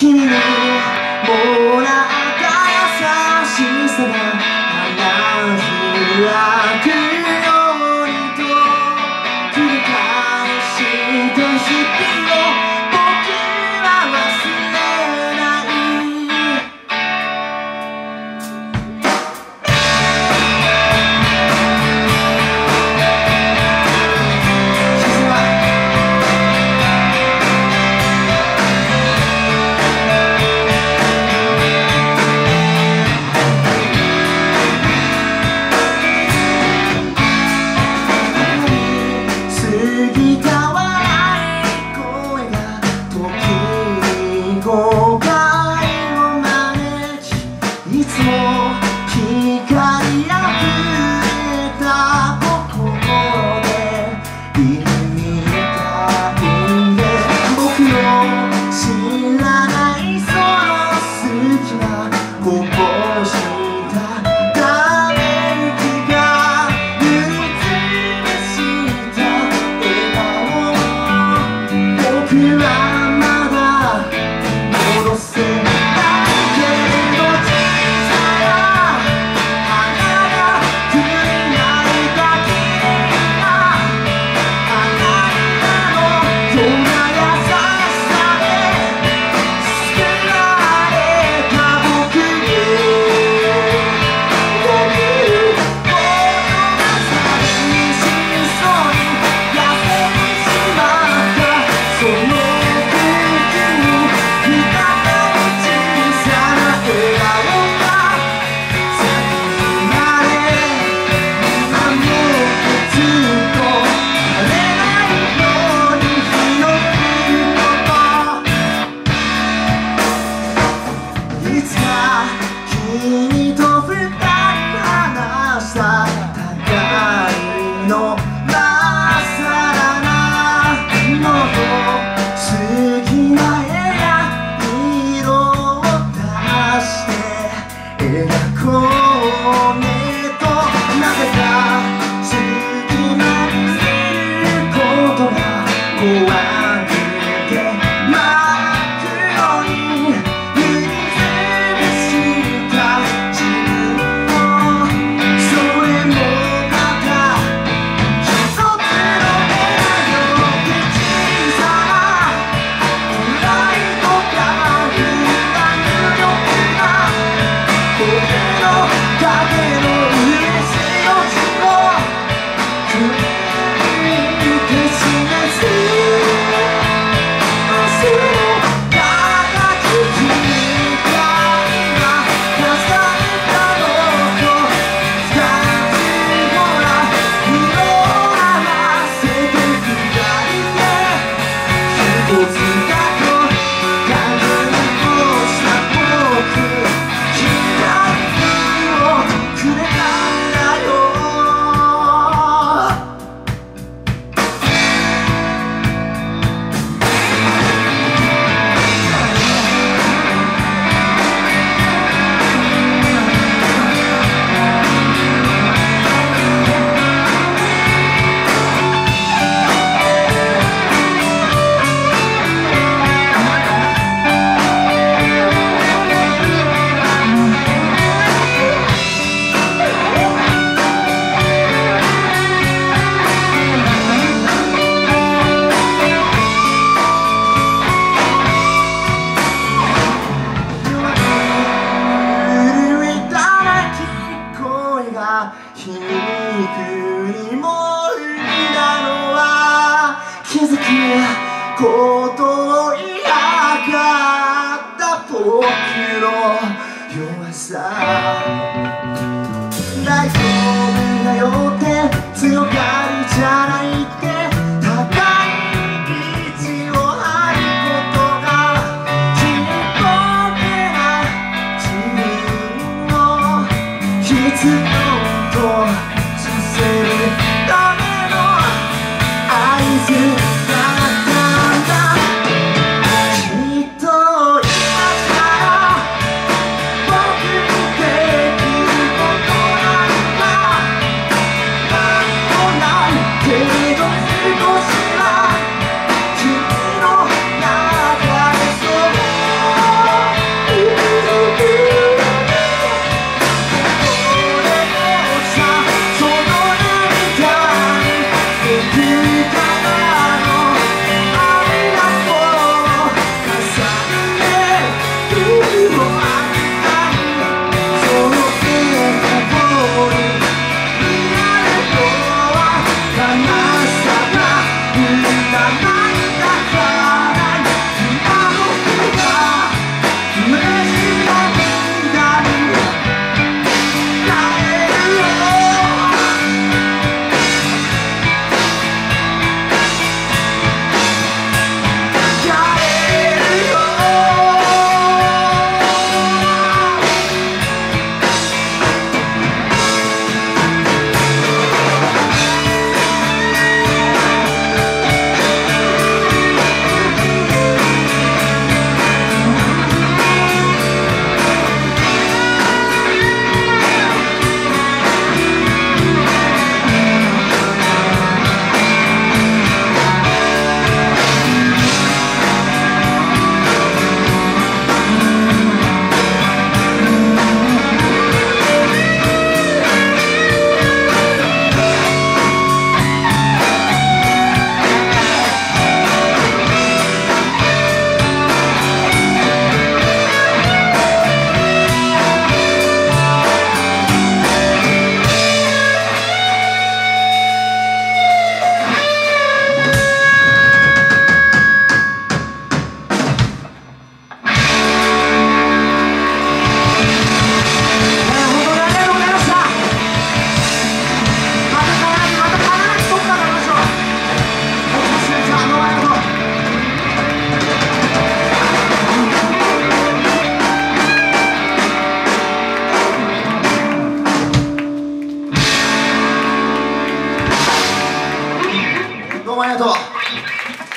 君にもらった優しさが花開くようにと繰り返した日々を僕は忘れない。いつも光あふれた心で意味がいんで僕の知らないその好きなこぼしたため息が塗りつぶした笑顔僕はまだ戻せない君と二人話した互いのまっさらなもっと好きな絵や色を出して描こうねとなぜか好きな見せることが怖くて真っ黒に皮肉にも生んだのは気づくことを嫌がった僕の弱さ大丈夫だよって強がりじゃないって高い道を歩くことがちっぽけな自分を必要とさせるための合図だったんだ。きっと今から僕にできることなんかなんもないけど少しは君の中でそうもありがとう。